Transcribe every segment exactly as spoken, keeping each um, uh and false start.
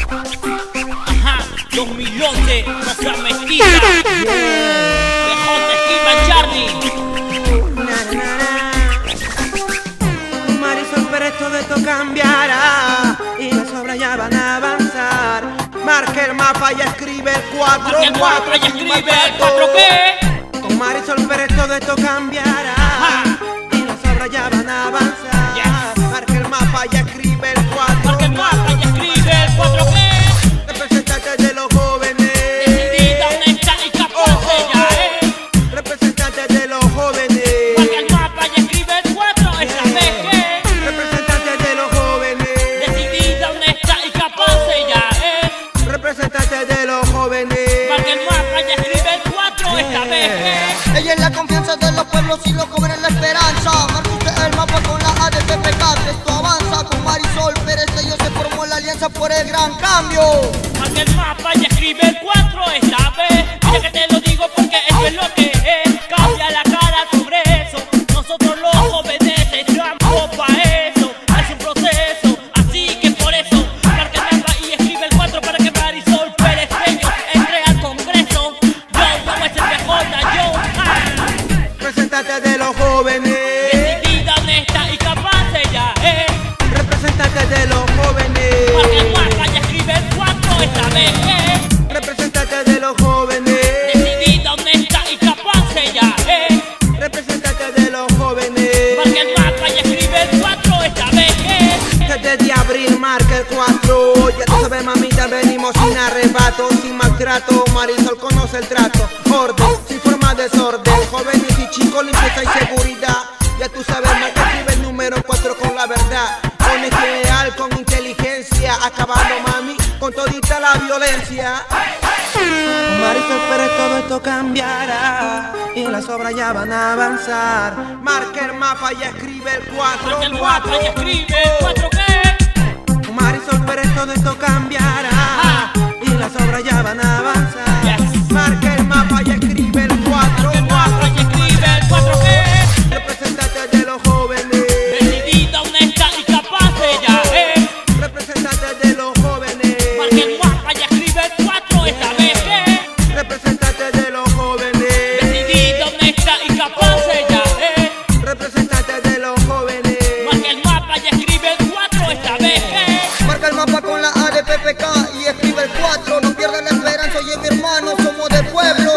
Ajá, dos mil once, nuestra mezquita. Dejó de esquivar Charlie. Marisol, pero esto de esto cambiará y las obras ya van a avanzar. Marca el mapa y escribe el cuatro. Marca el cuatro y escribe el cuatro, ¿qué? Con Marisol, pero esto de esto cambiará. Ajá. Y las obras ya van a avanzar. Yes. Marca el mapa y escribe el cuatro. Marca el mapa y escribe el cuatro, ¿qué? Representante de los jóvenes. Decidida, honesta y capaz, oh, oh, ella es. Representante de los jóvenes. Marca el mapa y escribe el cuatro, esta vez que. Representante de los jóvenes. Decidida, honesta y capaz, ella es. Representante de los jóvenes. Marca el mapa y escribe el cuatro, esta vez que. Ella es la confianza de los pueblos y los jóvenes la esperanza. Marca usted el mapa con la A de P P K. Esto avanza con Marisol Pérez. Ellos se formó la alianza por el gran cambio. Marca el mapa y escribe el cuatro esta vez. Ya que te lo digo porque eso es lo que es. Cambia la cara sobre eso. Nosotros los jóvenes estamos pa' eso. Es un proceso, así que por eso marca el mapa y escribe el cuatro para que Marisol Pérez Peño entre al Congreso. Yo, como es el P J, yo, ah. Representante de los jóvenes. Decidida, honesta y capaz ella es. Representante de los jóvenes. Marca el mapa y escribe el cuatro esta vez es. Representante de los jóvenes. Decidida, honesta y capaz ella es. Representante de los jóvenes. Marca el mapa y escribe el cuatro esta vez es. Desde abril marca el cuatro. Ya tú sabes, mamita, venimos sin arrebato, sin maltrato. Marisol conoce el trato. Orden, sin forma de desorden. Jóvenes y chicos, limpieza y seguridad. Ya tú sabes, marca escribe el número cuatro con la verdad. Con ideal, con inteligencia. Acabando, mami, con todita la violencia. Marisol Pérez, todo esto cambiará y las obras ya van a avanzar. Marca el mapa y escribe el cuatro. Marca el mapa y escribe el cuatro que. Marisol Pérez, todo esto cambiará y las obras ya van a avanzar. Yes. Marca el mapa y escribe el cuatro. Marca el mapa y escribe el cuatro que. Representante de los jóvenes. Decidida, honesta y capaz ella es. Representante de los jóvenes. Marca el mapa y escribe el cuatro esta vez que. Representante de los jóvenes. Decidida, honesta y capaz ella es. Representante de los jóvenes. Marca el mapa y escribe el cuatro esta vez que. Marca el mapa con la A de P P K y escribe el cuatro. No pierdas la esperanza, oye mi hermano, somos del pueblo.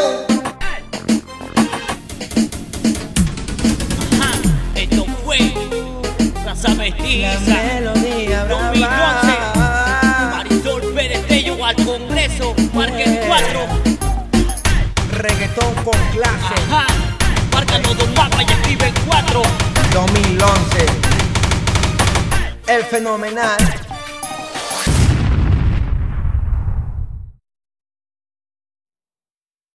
Ajá, esto fue Raza Mestiza melodía dos mil once. Marisol Pérez Tello al Congreso. Marca el cuatro. Reggaetón con clase. Ajá, marca todo el mapa y escribe el cuatro. dos mil once. El fenomenal.